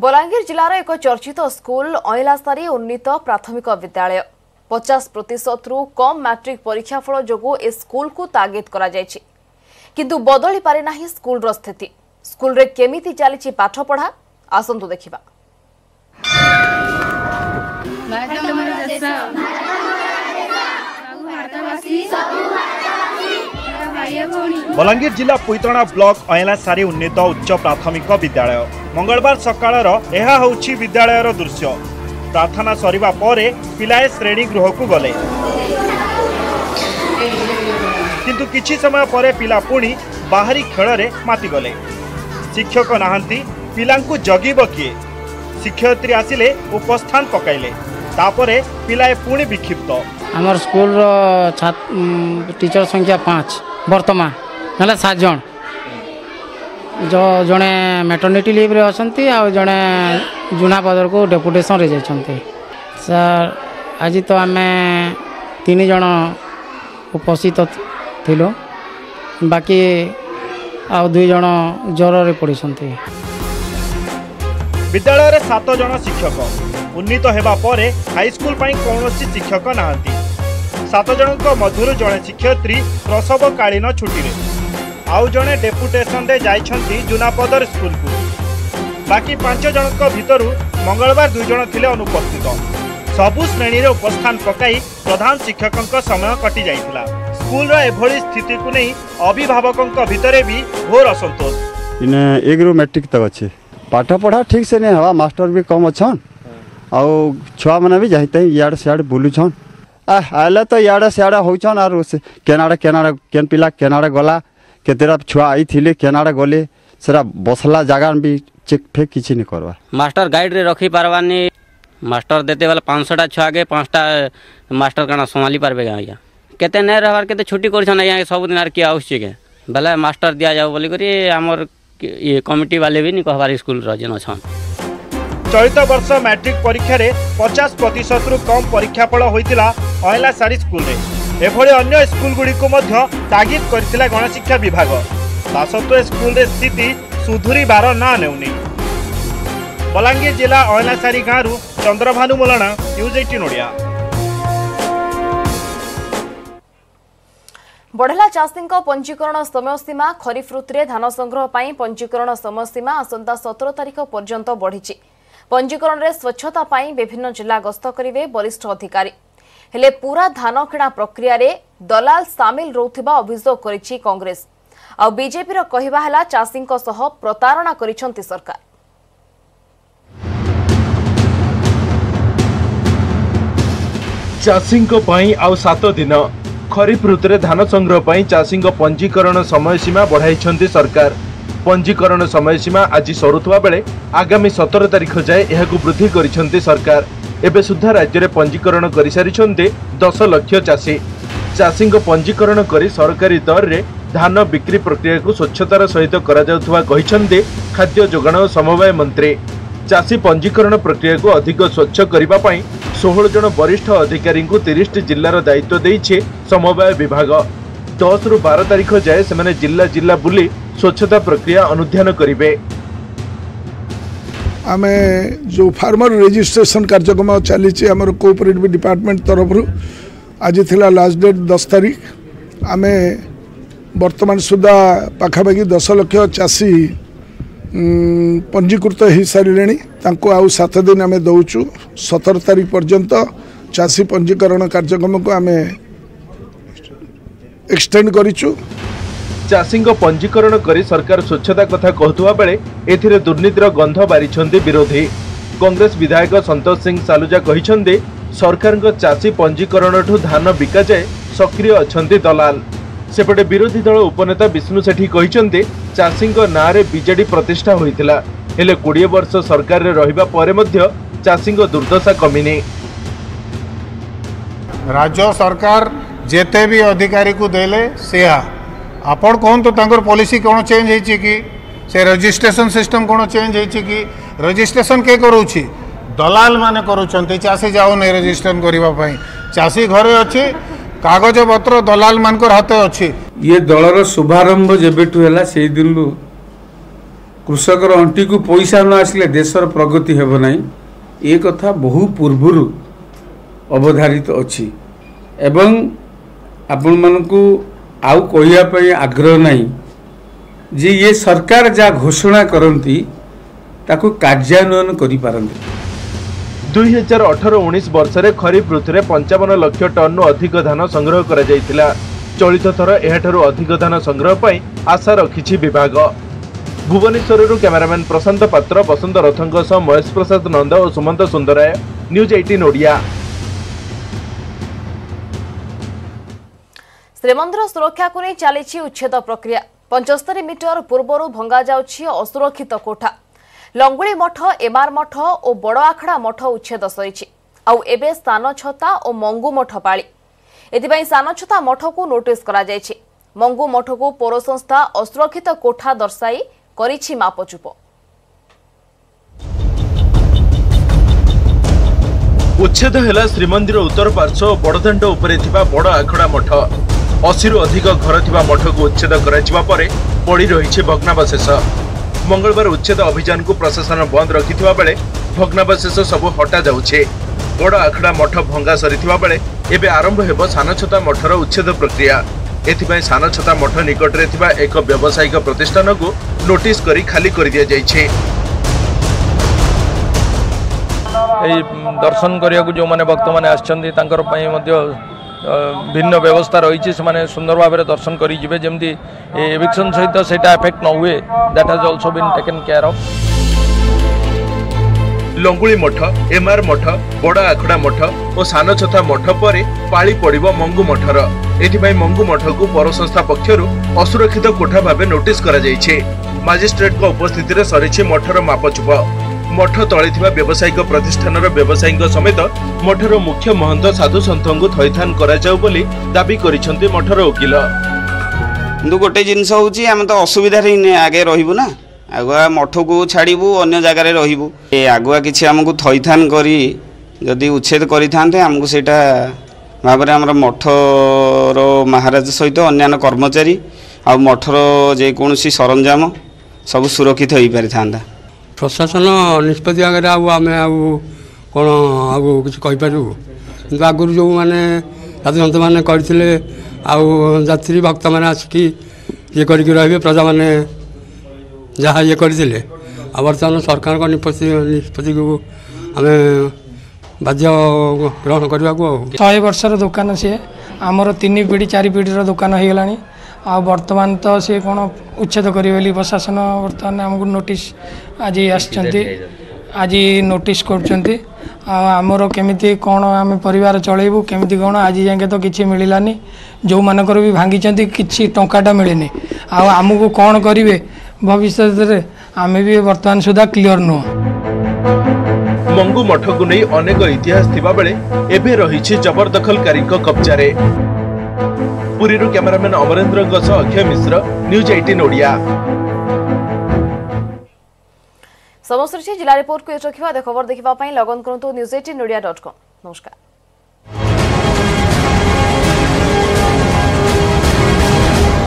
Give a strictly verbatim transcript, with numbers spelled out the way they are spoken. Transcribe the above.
बलांगीर जिलार एक चर्चित स्कूल अइलासारी उन्नीत प्राथमिक विद्यालय पचास प्रतिशत रु कम मैट्रिक परीक्षाफल जोगु ए स्कूल को तागिद करा जायछि किंतु बदली पारे नाही स्कूल रो स्थिति। स्कूल रे केमिति चलीछि पाठ पढ़ा आसंतु देखिबा। बलांगीर जिला पुईतणा ब्लॉक अइलासारी उन्नीत उच्च प्राथमिक विद्यालय मंगलवार सकाळर एहा होउछि विद्यालयर दृश्य। प्रार्थना सरिबा परे पिलाए श्रेणी गृह को गले किंतु किछि समय परे पिला पुणी बाहरी खेल रे माति गले। शिक्षक नाहंती पिलांकु जगिब किए। शिक्षयित्री आसिले उपस्थान पकाइले तापरे पिलाए पुणी विक्षिप्त। हमर स्कूल रो छात्र टीचर संख्या पाँच वर्तमान ना सात जन जो जड़े मैटर्निटी लीव रे अछंती आ जड़े जुना पदर को डेपुटेशन रे जाइछंती। सर आज तो आमे तीन जन उपस्थित थिलो बाकी आ दुई जन ज्वर रे पड़िसंती। विद्यालय रे सात जन शिक्षक उन्नीत हेबा परे हाई स्कूल पई कोनोसी शिक्षक नाहंती। सात जनक मधुर जड़े शिक्षयित्री प्रसवकालीन छुट्टी रे आउ जड़े डेपुटेशन दे जाइछंती जुनापदर स्कूल को। बाकी पांच जनक भितरु मंगलवार दुई जन थिले अनुपस्थित। सबु श्रेणी रे उपस्थान पकाई प्रधान शिक्षकक समय कटि जाइथिला। स्कूल रो एभली स्थिति को नहीं अभिभावकक भितरे भी घोर असंतोष। इने एक रो मैट्रिक तक अछि पाठ पढ़ा ठीक से नहीं हवा मास्टर भी कम अच्छन आउ छुआ माने भी जाइते याड सियाड बुलुछन आ आले तो याड सियाड होछन आर केनाडा केनाडा केन पिला केनाडा गला केतेरा छुआ आई थिले केनाडा गले सेरा बसला जगह भी चेक फेक किछि नहीं करवा। मास्टर गाइड रे रखी पारवानी मास्टर देते वाला पाँच सौ टा छुआ के पाँचटा मास्टर काना संभाली पारबे या केते नै रहबार केते छुट्टी करछन या सब दिन आर की आवश्यक है भले मास्टर दिया जाओ बोली करी हमर ये कमिटी वाले भी नहीं कहबार स्कूल रजन छन। चलित वर्ष मैट्रिक परीक्षा रे पचास प्रतिशत रु कम परीक्षाफल होइतिला अइलासारी स्कूल रे। एभली अन्य स्कूल गुडी को मध्य तागिद करथिला गणशिक्षा विभाग। तासत्वे स्कूल रे स्थिति सुधुरी बार ना नेउनी। बलांगीर जिला अइलासारी गाँव चंद्रभानु मोलना न्यूज अठारह ओडिया। बढ़ला चाषी पंजीकरण समय सीमा खरीफ ऋतु धान संग्रह पर पंजीकरण समय सीमा आसंता सतर तारिख पर्यंत बढ़ी। पंजीकरण रे स्वच्छता पाई विभिन्न जिला गस्त करेंगे वरिष्ठ अधिकारी। हेले पूरा धान किणा प्रक्रिया रे दलाल सामिल रोथिबा अभियोग करिछि कांग्रेस। आ बीजेपी रो कहिबा हला चाषी सह प्रतारणा करिसंती सरकार। चाषी पई आउ सात दिन खरीफ ऋतु धान संग्रह पर चाषी पंजीकरण समय सीमा बढ़ाई सरकार। पंजीकरण समय सीमा आज सरुवा बेले आगामी सतर तारिख जाए यह वृद्धि करिसेंती सरकार। एबे सुधा राज्य में पंजीकरण कर सारी दस लक्ष चाषी। चाषी पंजीकरण कर सरकारी दर रे धान बिक्री प्रक्रिया को स्वच्छतार सहित करा जाउथुवा कहिसेंती खाद्य जोगाण और समवाय मंत्री। चाषी पंजीकरण प्रक्रिया को अधिक स्वच्छ करबा पई सोलह जन वरिष्ठ अधिकारी को तीस जिलार दायित्व देइछे समवाय विभाग। दस रु बारह तारिख जाए से जिला जिला बुली स्वच्छता प्रक्रिया अनुध्यान करिवे। आमे जो फार्मर रजिस्ट्रेशन कार्यक्रम चली आम कोऑपरेटिव डिपार्टमेंट तरफ आज थिला लास्ट डेट दस तारीख। आमे वर्तमान सुधा पाखापाखि दस लक्ष चाषी पंजीकृत हो सारे आउ सात दिन आम दौचु सतर तारीख पर्यंत चाषी पंजीकरण कार्यक्रम को आम एक्सटेंड करिचु। चाषी पंजीकरण करी सरकार स्वच्छता कथा कहतुवा बेले एथिरे दुर्नीतिर गंध बारिछंती विरोधी। कांग्रेस विधायक संतोष सिंह सालुजा कहिछंती सरकार चाषी पंजीकरण ठू धान बिका जाए सक्रिय अछंती दलाल। सेपटे विरोधी दल उपनेता विष्णु सेठी कहिछंती चाषी ना रे बीजेडी प्रतिष्ठा होइतिला हेले बीस वर्ष सरकार रे रहिबा परे मध्य चाषी दुर्दशा कमिनी। राज्य सरकार जेते भी अधिकारी को देले सेहा आपण कहूँ तो पॉलिसी कौन चेंज होती कि से रजिस्ट्रेशन सिस्टम कौन चेंज होती कि रजिस्ट्रेशन के करूँ दलाल माने करूँ चाषी जाऊ नहीं रजिस्ट्रेशन करने चाषी घरे अच्छी कागज पत्र दलाल मान हाथ अच्छी। ये दलर शुभारंभ जेबेठू है से दिन कृषकर अंटी को पैसा न आसिले देशर प्रगति हेब नहीं ये कथा बहु पूर्वर अवधारित अच्छी एवं आपण मानकु आउ कहियापई आग्रह नहीं जे ये सरकार जा घोषणा करती ताकू कार्यान्वयन करि पारंती। दुई हजार अठर उन्नीस वर्ष में खरीफ ऋतु में पंचावन लक्ष टन अधिक धान संग्रह करा जायतिला। चलित थर एहाठारु अधिक धान संग्रह पर आशा रखिछि विभाग। भुवनेश्वर कैमरामैन प्रशांत पात्र बसंत रथंग सह महेश प्रसाद नंद और सुमंत सुंदराय न्यूज अठारह ओडिया। श्रीमंदिर सुरक्षा को नहीं चली उच्छेद प्रक्रिया। पचहत्तर मीटर पूर्वर भंगा जाउछि असुरक्षित कोठा। लंगुली मठ एमार मठ और बड़ आखड़ा मठ उच्छेद सरी आउ एबे सान छता और मंगू मठ पाली एथिपाई सान छता मठ को नोटिस करा जायछि। मंगू मठ को पौर संस्था असुरक्षित कोठा दर्शाई करिछि मापचुप। उच्छेद है श्रीमंदिर उत्तर पार्श्व और बड़दाण्ड उपरे थिबा बड़ आखड़ा मठ। अशी रु अधिक घर थिबा मठ को उच्छेद कराइछिबा परे पड़ी रहिछि भग्नावशेष। मंगलवार उच्छेद अभियान को प्रशासन बंद रखिथिबा बेले भग्नावशेष सब हटा जाउछे। बड़ आखड़ा मठ भंगा सरीथिबा बेले एबे आरंभ हेबो सानछता मठर उच्छेद प्रक्रिया। एथिपाई सानछता मठ निकट रे थिबा एक व्यावसायिक प्रतिष्ठान को नोटिस करी खाली कर दिया जायछे। ए दर्शन करिया को जो माने भक्त माने आछन्ती तांकर पई मध्य भिन्न व्यवस्था रही से सुंदर भाव में दर्शन करी जिवे जेमती एविक्शन सहित सेटा इफेक्ट न हुए that has also been taken care of. लंगुली मठ एमआर मठ बड़ आखड़ा मठ और सान छथा मठ पर पाली पड़िबो मंगू मठर। एथिपाई मंगू मठ को पौर संस्था पक्षरु असुरक्षित कोठा भाव नोटिस करा जायछे। मजिस्ट्रेट को उपस्थिति रे सरीछि मठर मापचुप। मठ तले थिबा व्यावसायिक प्रतिष्ठान व्यवसायी समेत मठर मुख्य महंत साधु सन्थ को थैथान करा जाउ बोली दाबी करिसंती मठर वकील। किंतु गोटे जिनस होची हम तो असुविधा रे आगे रहिबु ना आगुआ मठ को छाड़बू अन्य जगार रहिबु ए आगुआ किछि हमकु थैथान करी जदि उच्छेद करि थांते हमकु सेटा भाबरे हमर मठर महाराज सहित अन्य कर्मचारी आ मठर जे कोनोसी सरंजाम सब सुरक्षित होई पारि थांदा। प्रशासन निष्पत्ति आगे आम कौन आगे किसी कहीपर कि आगुरी जो मैंने साधु सन्त मैंने करते यात्री भक्त मैंने आसिक ये करे प्रजा मैंने जहाँ ये करते बर्तमान सरकार निष्पत्ति निष्पत्ति को आम बाध्य ग्रहण करने को। शहे वर्षर दुकान सी आमर तीन पीढ़ी चार पीढ़ीर दुकान हो गलानी आ वर्तमान तो सी कौन उच्छेद करी प्रशासन बर्तमान आमको नोटिस आज आसचंती आज नोटिस करचंती आमर केमिति कौन आम परिवार चलेबू केमिति कौन आज जाके तो किसी मिलानी जो मानकर भी भांगी किसी टंकाटा मिलनी आमको कौन करेंगे भविष्य रे आम भी वर्तमान सुधा क्लियर नुह। मंगू मठ को नहीं अनेक इतिहास थिबा बेले एबे रहिछि जबरदखलकारी कब्जा रे। पुरी कैमरामैन अमरेन्द्र अक्षय मिश्र न्यूज अठारह ओडिया। समस्त जिला रिपोर्ट को रखा खबर देखा लगन करूँ न्यूज अठारह ओडिया डॉट कॉम। नमस्कार।